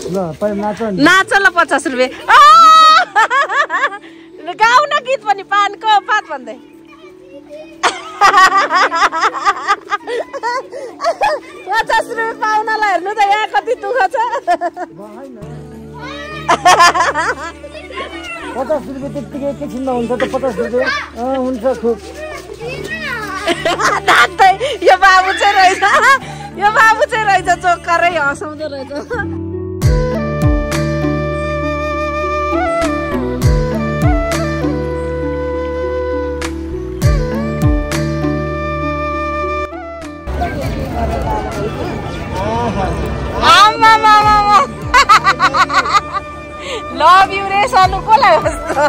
नाच ल 50 रुपियाँ गाउँ न गीत पनि पानको पात भन्दै 50 रुपियाँ पाउनलाई हेर्नु त यहाँ कति दुःख छ 50 रुपियाँ त्यतिकै एकैछिनमा हुन्छ त 50 रुपियाँ हुन्छ खुब यो बाबु चाहिँ रहेछ चोक्करै हँसाउँदो रहेछ लभ यु रे सानु कोलाई कस्तो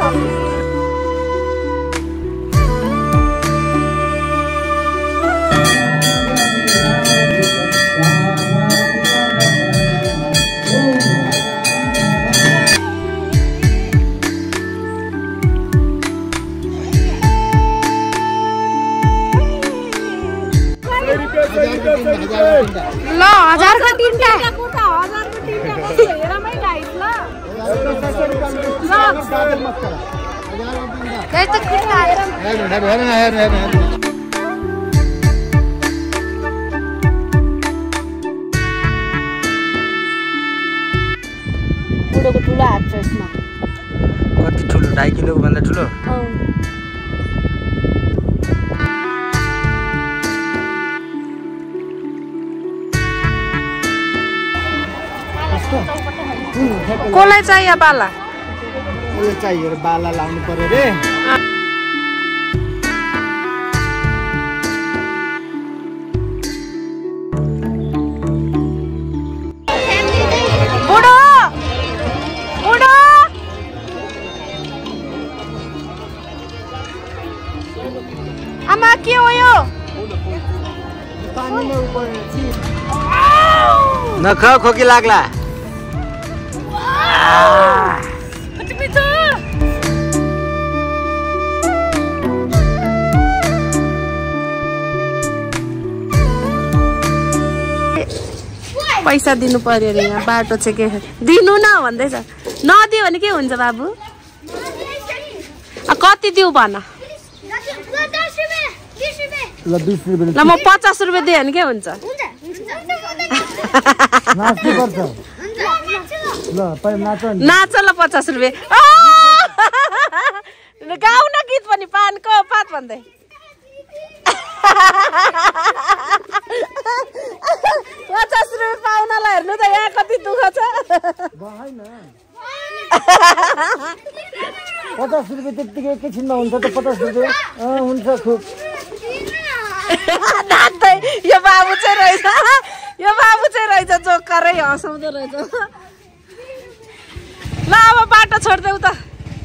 ल 1000 को 3टा हेरमै गाइस ल बुढोको ठुलो हात छ यसमा कति ठुलो 2.5 किलोको भन्दा ठुलो कोलाई चाहियो बाला यो चाहियो बाला लाउनु पर्यो रे बुढो बुढो आमा के हो यो नख खोकी लाग्ला पैसा दिनु पर्यो रे यहाँ बाटो चाहिँ के दिनु न भन्दैछ नदियो भने के हुन्छ बाबु कति दिउ भन ल 20 रुपैयाँ ल म 50 रुपियाँ दिएँ भने के हुन्छ नाच ल 50 रुपियाँ गाउँ न गीत पनि पानको पात भन्दै 50 रुपियाँ पाउनलाई हेर्नु त यहाँ कति दुःख छ 50 रुपियाँ त्यतिकै एकैछिनमा हुन्छ त 50 रुपियाँ हुन्छ खुब यो बाबु चाहिँ रहेछ चोक्करै हँसाउँदो रहेछ ल अब बाटो छोड्देऊ त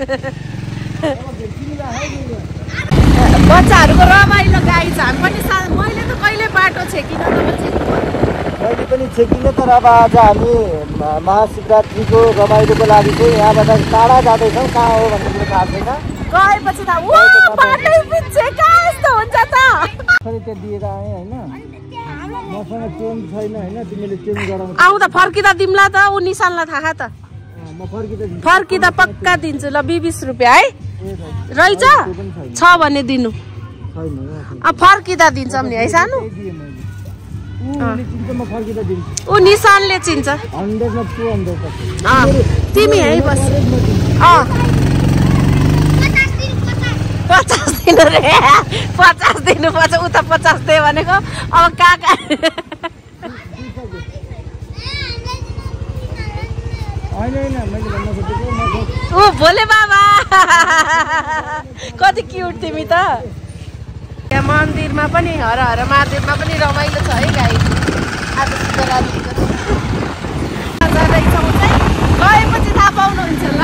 बच्चाहरूको रमाइलो गाई छ हामी पनि मैले त कहिले बाटो छेकिन मैले पनि छेकिने तर अब आज हामी महाशिवरात्रिको रमाइलोको लागि चाहिँ यहाँबाट टाढा जाँदैछौँ कहाँ हो भन्ने कुरो थाहा छैन गएपछि त बाटै पिच्छे कहाँ यस्तो हुन्छ त त्यहाँ दिएर आएँ होइन मसँग चेन्ज छैन होइन तिमीले चेन्ज गराउनु आउँदा फर्किँदा दिम्ला त ऊ निशानलाई थाहा त फर्किँदा पक्का दिन्छु ल 20 रुपियाँ है रहेछ छ भने दिनु फर्किँदा दिन्छौँ नि है सानो ऊ निशानले चिन्छ तिमी है बस 50 दिनु रे 50 दिनुपर्छ उता 50 दे भनेको अब कहाँ ओ भोले बाबा कति क्युट तिमी त यहाँ मन्दिरमा पनि हर हर महादेवमा पनि रमाइलो छ है गाई आज शिवरात्रिको जाँदैछौँ चाहिँ गएपछि थाहा पाउनुहुन्छ ल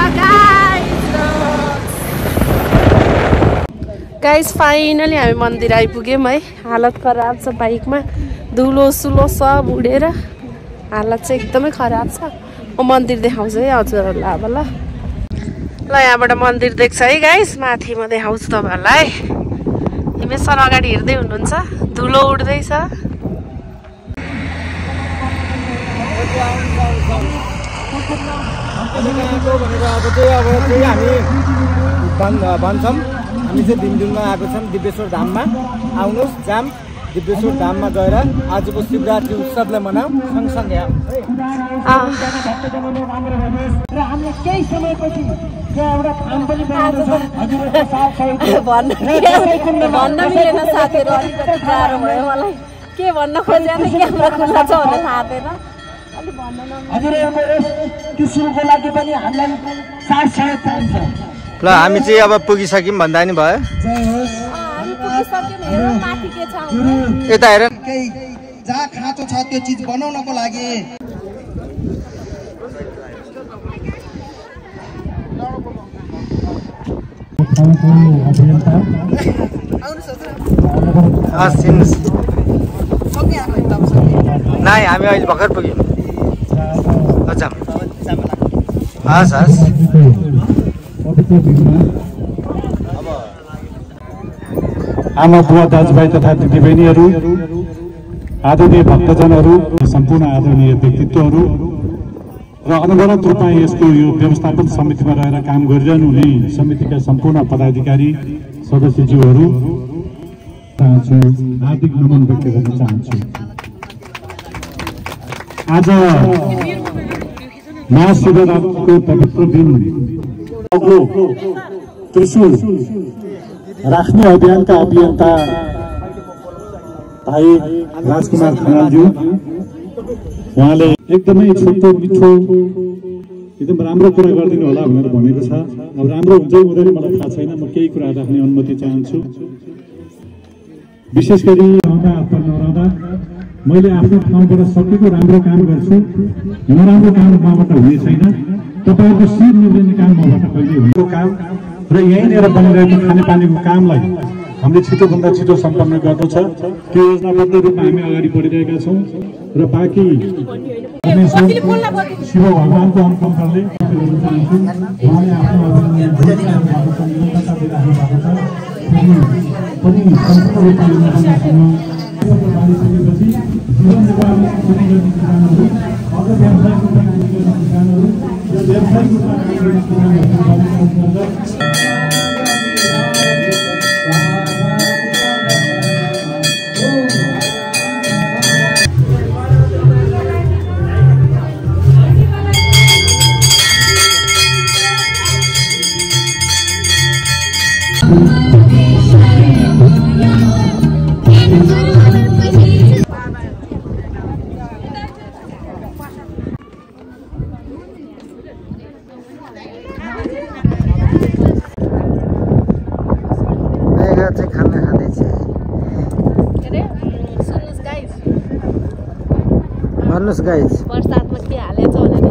गाइस फाइनली हामी मन्दिर आइपुग्यौँ है हालत खराब छ बाइकमा धुलो सुलो सब उडेर हालत चाहिँ एकदमै खराब छ म मन्दिर देखाउँछु है हजुरहरूलाई अब ल यहाँबाट मन्दिर देख्छ है गाइस माथि म देखाउँछु तपाईँहरूलाई हिमेश सर अगाडि हेर्दै हुनुहुन्छ धुलो उड्दैछ भनेर अब चाहिँ हामी भन्छौँ। हामी चाहिँ दिनदिनमा आएको छौँ दिव्येश्वर धाममा। आउनुहोस् जाम दिव्येश्वर धाममा गएर आजको शिवरात्रि उत्सवलाई मनाऊ सँगसँगै आऊ र हामीले केही समयपछि भन्न मिलेन साथीहरू, अलिकति गाह्रो भयो मलाई। के भन्न खोजेर क्यामेरा खुल्ला छ भनेर थाहा थिएन। अलिक भन्न हजुरहरूको यस किसिमको लागि पनि हामीलाई साथ सहयोग चाहिन्छ। ल हामी चाहिँ अब पुगिसक्यौँ भन्दा नि भयो। हामी पुगिसक्यौँ। हेरौँ माथि के छ। यता हेर केही जहाँ खाँचो छ त्यो चिज बनाउनको लागि नाइ हामी अहिले भर्खर पुग्यौँ। जाम हस् हस्। आमा बुवा दाजुभाइ तथा दिदीबहिनीहरू, आदरणीय भक्तजनहरू, सम्पूर्ण आदरणीय व्यक्तित्वहरू र अनवरत रूपमा यसको यो व्यवस्थापन समितिमा रहेर काम गरिरहनु हुने समितिका सम्पूर्ण पदाधिकारी सदस्यज्यूहरू चाहन्छु, हार्दिक नमन व्यक्त गर्न चाहन्छु। आज महाशिवरात्रिको पवित्र दिन त्रिशूल राख्ने अभियानका अभियन्ता भाइ राजकुमार खनालज्यू, उहाँले एकदमै छोटो मिठो एकदम राम्रो कुरा गरिदिनु होला भनेर भनेको छ। अब राम्रो हुन्छ हुँदैन मलाई थाहा छैन, म केही कुरा राख्ने अनुमति चाहन्छु। विशेष गरी नरहँदा मैले आफ्नो ठाउँबाट सकेको राम्रो काम गर्छु, नराम्रो काम मबाट हुने छैन। तपाईँको शिर निर्णय काम मबाट कहिले हुनेको काम र यहीँनिर बनिरहेको खानेपानीको कामलाई हामीले छिटोभन्दा छिटो सम्पन्न गर्नु छ। त्यो योजनाबद्ध रूपमा हामी अगाडि बढिरहेका छौँ र बाँकी शिव भगवानको अनुकम्पाले चाहन्छु। उहाँले आफ्नो भन्नुहोस् गाइज प्रसादमा के हालेछ भनेर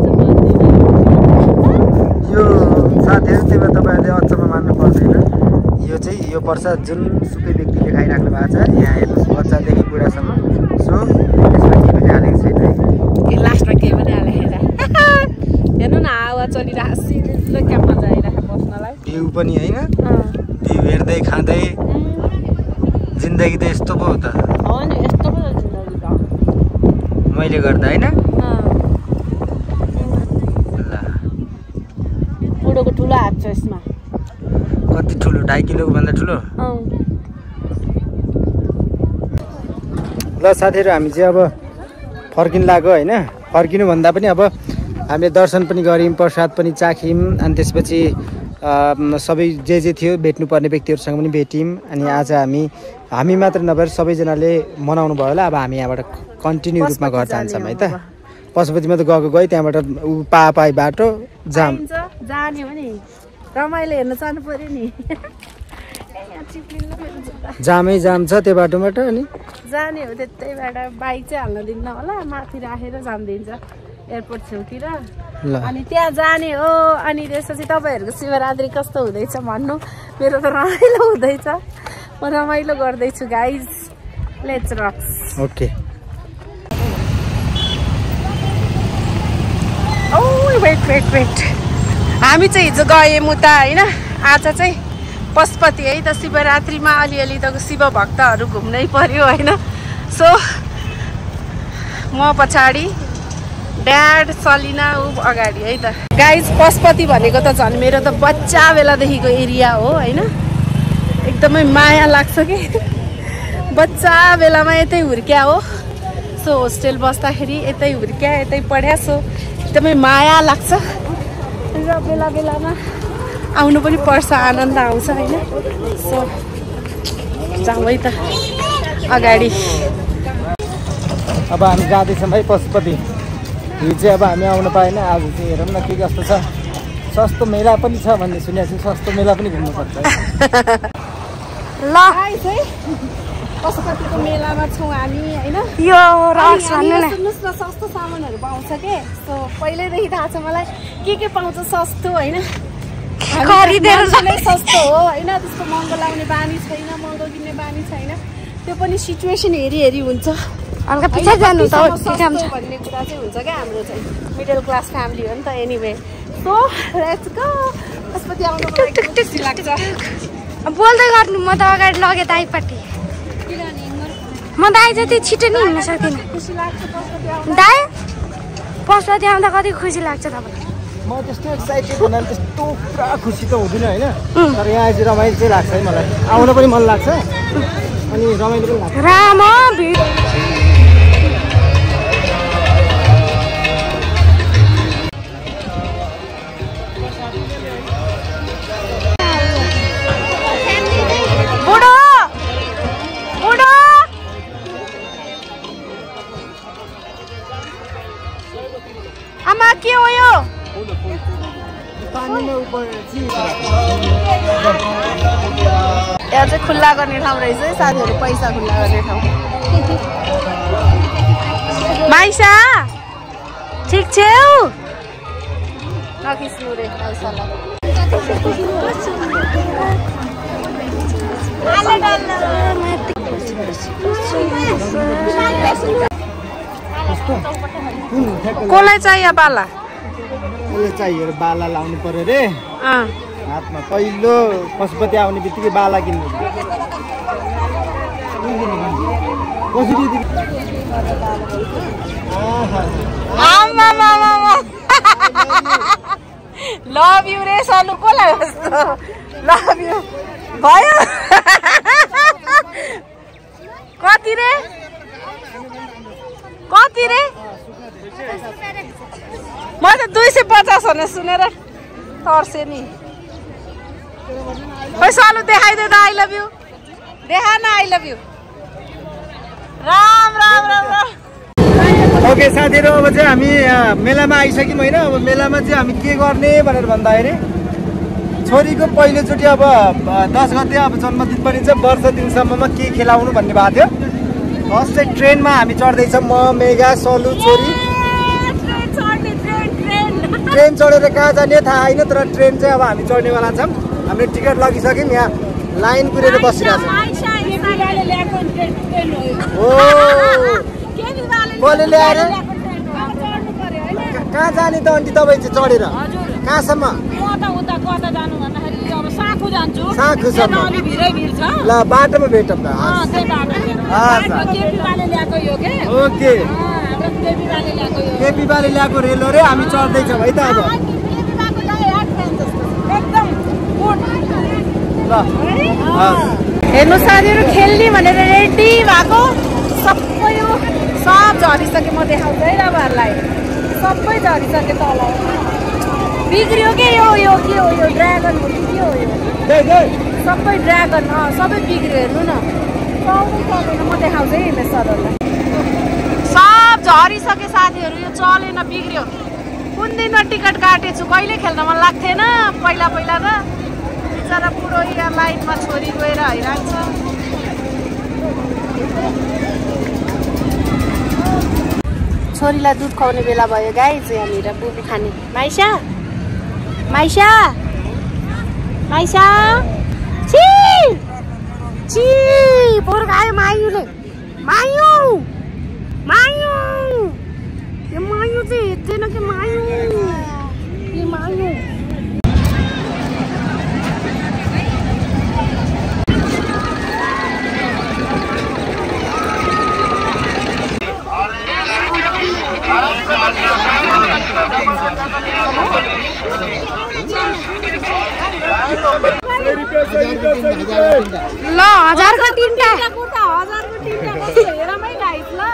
यो साथीहरू त्यही भएर तपाईँहरूले अचम्म मान्नु पर्दैन। यो चाहिँ यो प्रसाद जुन सुकै व्यक्तिले खाइराख्नु भएको छ, यहाँ हेर्नुहोस् बच्चादेखि बुढासम्म। सो यसमा केही पनि हालेको छैन है। लास्टमा केही पनि हालेर हेर्नु न, हावा चलिरहेको सिधै क्या मजा आइरहेको बस्नलाई। भ्यू पनि होइन, भ्यू हेर्दै खाँदै जिन्दगी त यस्तो पो हो त। हो नि, यस्तो पो जिन्दगी त मैले गर्दा होइन। बुढोको ठुलो हात छ यसमा। कति ठुलो? 2.5 किलोको भन्दा ठुलो। ल साथीहरू हामी चाहिँ अब फर्किन लाग्यो होइन। फर्किनु भन्दा पनि अब हामीले दर्शन पनि गऱ्यौँ, प्रसाद पनि चाख्यौँ, अनि त्यसपछि सबै जे थियो भेट्नुपर्ने व्यक्तिहरूसँग पनि भेट्यौँ। अनि आज हामी मात्र नभएर सबैजनाले मनाउनु भयो होला। अब हामी यहाँबाट कन्टिन्यू रूपमा घर जान्छौँ है त। पशुपतिमा त गयो, त्यहाँबाट पाई बाटो जाम जाने हो नि, रमाइलो हेर्न जानु पर्यो नि। जामै जाम छ त्यो बाटोबाट। अनि जाने हो त्यतैबाट, बाइक चाहिँ हाल्न दिन्न होला, माथि राखेर जानिदिन्छ एयरपोर्ट छेउतिर। अनि त्यहाँ जाने हो। अनि त्यसपछि तपाईँहरूको शिवरात्रि कस्तो हुँदैछ भन्नु। मेरो त रमाइलो हुँदैछ, म रमाइलो गर्दैछु guys. Let's rocks. Okay. Wait हामी चाहिँ हिजो गयौँ उता होइन। आज चाहिँ पशुपति है त, शिवरात्रिमा अलिअलि त शिव भक्तहरू घुम्नै पर्यो होइन। सो म पछाडि ड्याड सलिना ऊ अगाडि है त गाइज। पशुपति भनेको त झन् मेरो त बच्चा बेलादेखिको एरिया हो होइन। एकदमै माया लाग्छ कि बच्चा बेलामा यतै हुर्क्या हो। सो होस्टेल बस्दाखेरि यतै हुर्क्या यतै पढ्या। सो एकदमै माया लाग्छ र बेला बेलामा आउनु पनि पर्छ, आनन्द आउँछ होइन। सो जाउँ है त अगाडि। अब हामी जाँदैछौँ है पशुपति। हिजो चाहिँ अब हामी आउनु पाएन, आज चाहिँ हेरौँ न के कस्तो छ। सस्तो मेला पनि छ भन्ने सुनेको छु, सस्तो मेला पनि घुम्नुपर्छ ल है। पशुपतिको मेलामा छौँ हामी होइन। यो रक्स भन्नु न, सुन्नुहोस् न सस्तो सामानहरू पाउँछ के। सो पहिल्यैदेखि थाहा छ मलाई के पाउँछ सस्तो होइन। खरिदेर नै सस्तो हो होइन। त्यस्तो महँगो लाउने बानी छैन, महँगो किन्ने बानी छैन। त्यो पनि सिचुएसन हेरी हेरी हुन्छ। हल्का पछि जानु त भन्ने कुरा चाहिँ हुन्छ क्या। हाम्रो चाहिँ मिडल क्लास फ्यामिली हो नि त। Anyway so let's go. Pashupati आउनु खुसी लाग्छ। बोल्दै गर्नु, म त अगाडि लगेँ दाइपट्टि। म दाइ जति छिटो नि हिँड्न सक्दिनँ। खुसी लाग्छ पशुपति आउनु। दाइ पशुपति आउँदा कति खुसी लाग्छ तपाईँलाई? म त्यस्तो एक्साइटेड हुनाले त्यस्तो पुरा खुसी त हुँदिनँ होइन। तर यहाँ चाहिँ रमाइलो चाहिँ लाग्छ है मलाई। आउन पनि मन लाग्छ अनि रमाइलो पनि लाग्छ। राम भिड आमा के हो यो? यहाँ चाहिँ खुल्ला गर्ने ठाउँ रहेछ है साथीहरू, पैसा खुल्ला गर्ने ठाउँ। माइसा ठिक छेउ? नखिच्नु रे माइसालाई। कसलाई चाहियो बाला? उसले चाहियो बाला लाउनु पर्यो रे हातमा। पहिलो पशुपति आउने बित्तिकै बाला किन्नु। लभ यु रे सलु। कसलाई जस्तो लभ यु भयो? कति रे कति रे? म त 250 भने सुनेर तर्से नि। खै सलु देखाइदे त आई लभ यु। देखा न I love you. Ram Ram Ram Ram. Okay साथीहरू, अब चाहिँ हामी मेलामा आइसक्यौँ होइन। अब मेलामा चाहिँ हामी के गर्ने भनेर भन्दाखेरि छोरीको पहिलोचोटि अब 10 गते अब जन्मदिन पनि छ। वर्ष दिनसम्ममा के खेलाउनु भन्ने भएको थियो। फर्स्ट चाहिँ ट्रेनमा हामी चढ्दैछौँ, म मेगा सलु छोरी। ट्रेन चढेर कहाँ जाने थाहा होइन, तर ट्रेन चाहिँ अब हामी चढ्नेवाला छौँ। हामीले टिकट लगिसक्यौँ, यहाँ लाइन कुरेर बसिरहेको छ। कसले ल्याएर कहाँ जाने त अन्टी तपाईँ चाहिँ चढेर? कहाँसम्म? साखुसम्म। ल बाटोमा भेटौँ त। ओके केपी बाले ल्याएको रेल हो रे, हामी चढ्दैछौँ है त अब। ल हेर्नु साथीहरू, खेल्ने भनेर रेडी भएको सबै सब झरिसक्यो। म देखाउँछु है तपाईँहरूलाई। सबै झरिसक्यो तल। बिग्रियो के यो यो के हो यो? ड्रागन हो कि के हो यो? सबै ड्रागन सबै बिग्रियो। हेर्नु न चल्दैन। म देखाउँछु है हिमेश सरहरूलाई। सब झरिसक्यो साथीहरू, यो चलेन, बिग्रियो। कुन दिनमा टिकट काटेको छु, कहिले खेल्न मन लाग्थेन पहिला पहिला त। बिचरा बुढो यहाँ लाइनमा छोरी गएर हैरान छ। छोरीलाई दुध खुवाउने बेला भयो गाइस। यहाँनिर बुबी खाने। माइसा माइसा माइसा छि छि पोर खायो मायुले। मायु मायु यो मायु चाहिँ हेर्दैन कि मायु यो मायु। ल 1000 को 3टा कुर्ता 1000 को 3टा कस्तो हेरमै गाइस ल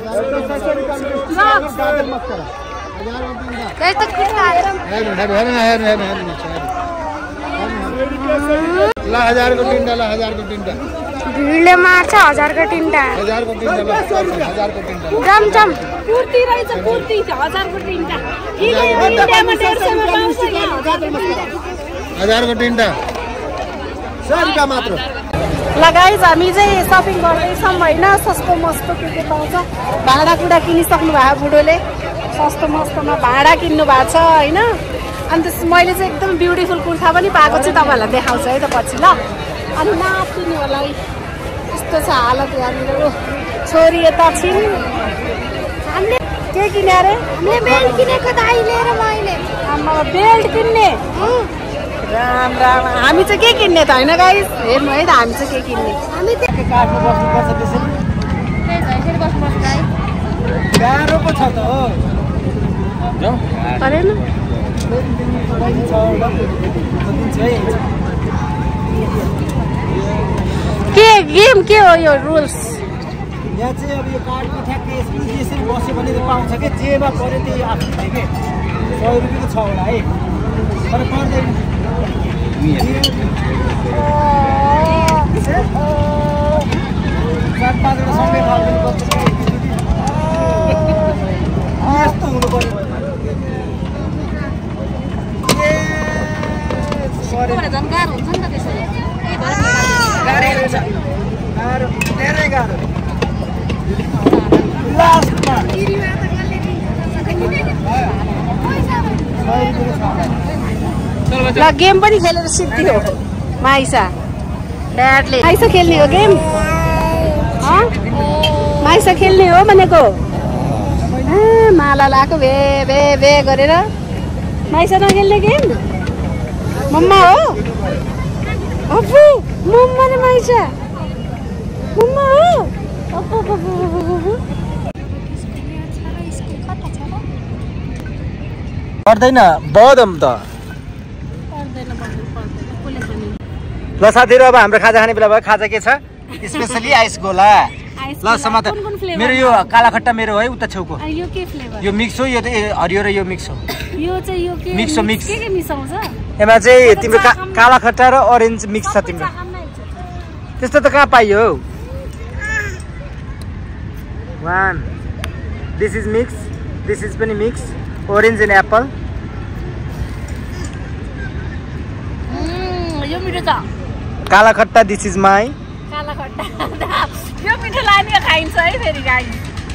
त्यस्तो कुर्ता हेर ल 1000 को 3टा ल 1000 को 3टा भिडले मार्छ 1000 को 3टा 1000 को 3टा ल 1000 को 3टा जम कुर्ती रहेछ कुर्ती 1000 को 3टा इन्डियामा 150 मा पाउँछ यहाँ 1000 को 3टा 100 रुपैयाँ मात्र। ल गाइज हामी चाहिँ सपिङ गर्दैछौँ होइन सस्तो मस्तो के पाउँछ भाँडाकुँडा किनिसक्नु भएको बुढोले सस्तो मस्तोमा भाँडा किन्नु भएको छ होइन अनि त्यस मैले चाहिँ एकदम ब्युटिफुल कुर्ता पनि पाएको छु तपाईँहरूलाई देखाउँछु है त पछि ल अनि नातिनी होला यस्तो छ हालत यहाँनिर छोरी यता छिन् हामीले के किने अरे हामीले बेल्ट किनेको दाइ लिएर मैले आमा बेल्ट किन्ने राम राम हामी चाहिँ के किन्ने त होइन गाइस हेर्नु है त हामी चाहिँ के किन्ने हामी काठमा बस्नुपर्छ त्यसरी गाह्रो पो छ त हो परेन के गेम के हो यो रुल्स यहाँ चाहिँ अब यो कार्डको ठ्याक्कै यसरी बस्यो भने त पाउँछ क्या जेमा पऱ्यो त्यही आफ्नो थियो कि 100 रुपियाँको छ होला है तर पर्दैन 4-5 वटा सँगै खानु पर्छ यस्तो हुनु पर्यो गाह्रो हुन्छ नि त त्यसरी गाह्रो धेरै गाह्रो लास्टमा ल गेम पनि खेलेर सिद्धि हो माइसा ड्याडले माइसा खेल्ने हो गेम माइसा खेल्ने हो भनेको माला लाएको भे भे भे गरेर माइसा नखेल्ने गेम मम्मा हो अप्पु मम्मा र माइसा मम्मा हो अप्पु पर्दैन बदम त ल साथीहरु अब हाम्रो खाजा खाने बेला भयो खाजा के छ स्पेशली आइस गोला ल समात मेरो यो काला खट्टा मेरो है उता छेउको यो के फ्लेभर यो मिक्स हो यो हरियो र यो मिक्स हो यो चाहिँ यो के मिक्स हो मिक्स के मिसाउँछ एमा चाहिँ तिम्रो काला खट्टा र ऑरेन्ज मिक्स छ तिम्रो त्यस्तो त कहाँ पाइयो 1 this is mix this is पनि मिक्स ऑरेन्ज एन्ड एप्पल यो मिठो छ काला खट्टा दिस इज माई काला खट्टा यो मिठो लाग्ने खाइन्छ है फेरि गाई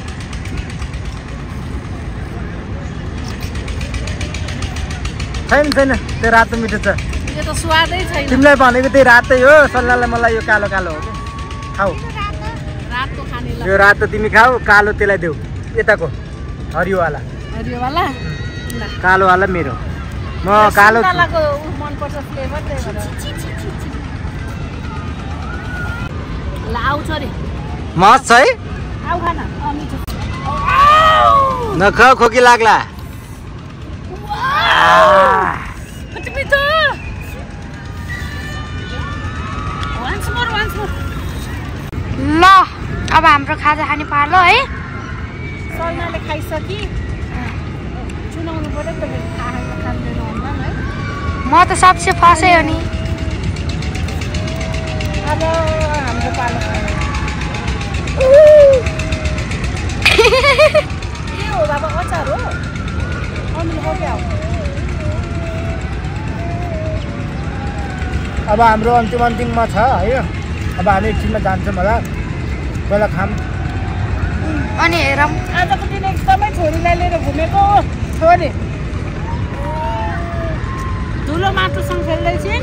छैन छैन त्यो रातो मिठो छ यो त स्वादै छैन तिमीलाई भनेको त्यही रातै हो सल्लाहलाई मलाई यो कालो कालो हो खाऊ रातो खाने ल यो रातो तिमी खाऊ कालो त्यसलाई देऊ यताको हरियोवाला हरियोवाला ल कालोवाला मेरो म कालो कालाको मन पर्छ फ्लेभर त्यही भएर ल आउँछ रे मस्त छ है आउ खाना मिठो नख खोकी लाग्ला कति मिठो वान्स मोर ल अब हाम्रो खाजा खाने पालो है सल्नाले खाइसकि चुनाउनु पर्यो नि त फेरि खाँदैन होला है म त सबसे फसै हो नि अब हाम्रो पालो के हो बाबा अचार हो अमिलो हो क्या अब हाम्रो अन्तिममा छ है अब हामी एकछिनमा जान्छौँ होला पहिला खाम अनि हेरौँ आजको दिन एकदमै छोरीलाई लिएर घुमेको छोरी धुलो माटोसँग खेल्दैछिन्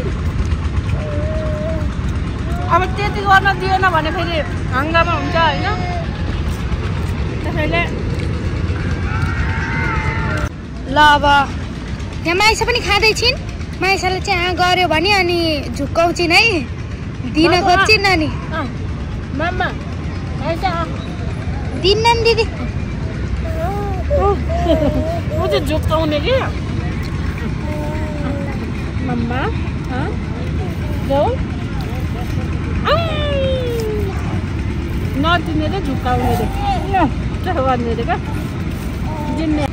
अब त्यति गर्न दिएन भने फेरि हङ्गामा हुन्छ होइन त्यसैले ल अब यहाँ माइसा पनि खाँदैछिन् माइसाले चाहिँ गऱ्यो भने अनि झुक्काउँछिन् है दिन खोज्छिन् अनि मामा दिन्न नि दिदी ऊ चाहिँ झुक्काउने कि मम्मा जाऊ नदिने रे झुकाउने रे त्यसो गर्ने रे क्या जिम्मे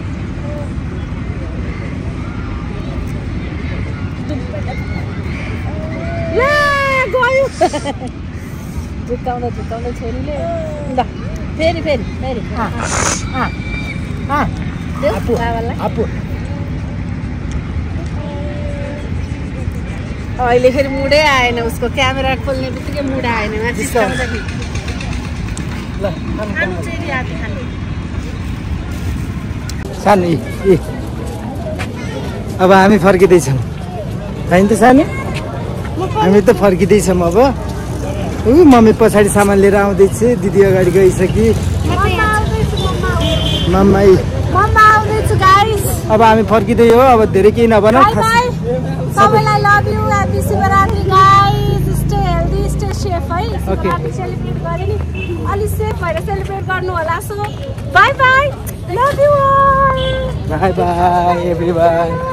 गयो झुकाउँदा छोरीले ल फेरि अहिले फेरि मुडै आएन उसको क्यामेरा खोल्ने बित्तिकै मुड आएन सानो अब हामी फर्किँदैछौँ होइन त सानो हामी त फर्किँदैछौँ अब मम्मी पछाडि सामान लिएर आउँदैछ दिदी अगाडि गइसकि मम्मा आउँदैछु गाइस अब हामी फर्किँदै हो अब धेरै केही नभन सबैलाई love you happy Shivaratri guys stay healthy stay safe है शिवरात्रि सेलिब्रेट गरे नि अलि सेफ भएर सेलिब्रेट गर्नु होला so bye bye love you all bye bye everyone